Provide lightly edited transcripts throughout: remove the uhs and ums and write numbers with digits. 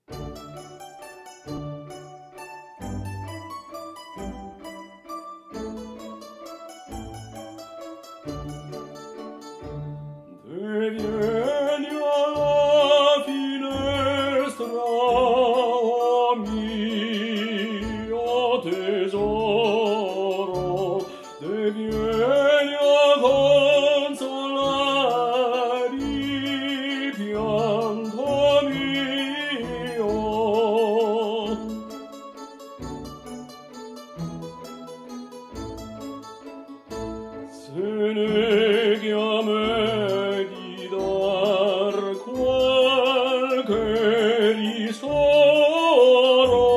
Vieni alla finestra, oh mio tesoro, vieni a consolare il pianto mio. Se neghi a me di dar qualche ristoro,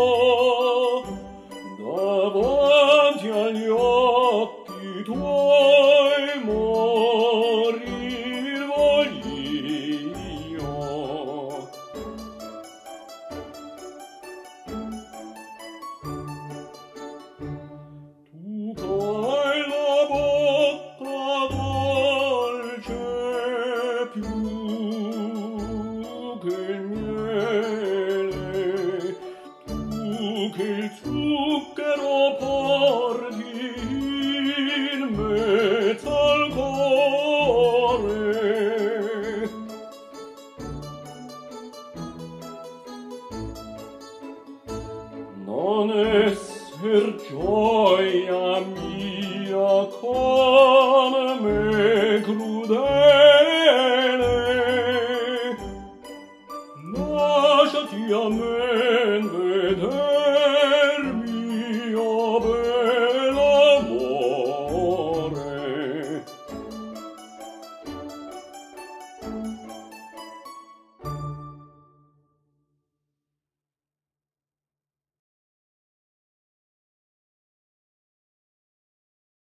davanti agli occhi tuoi morir voglio. Tu c'hai la bocca dolce più